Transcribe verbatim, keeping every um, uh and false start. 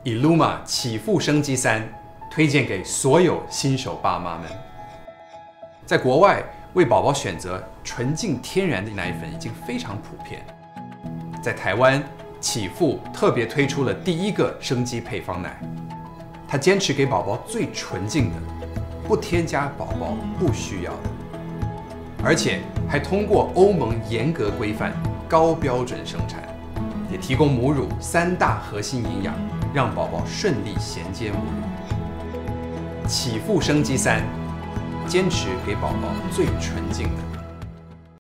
Illuma 启赋生机三推荐给所有新手爸妈们。在国外，为宝宝选择纯净天然的奶粉已经非常普遍。在台湾，启赋特别推出了第一个生机配方奶，它坚持给宝宝最纯净的，不添加宝宝不需要的，而且还通过欧盟严格规范、高标准生产，也提供母乳三大核心营养，让宝宝顺利衔接母乳。启赋生机三，坚持给宝宝最纯净的。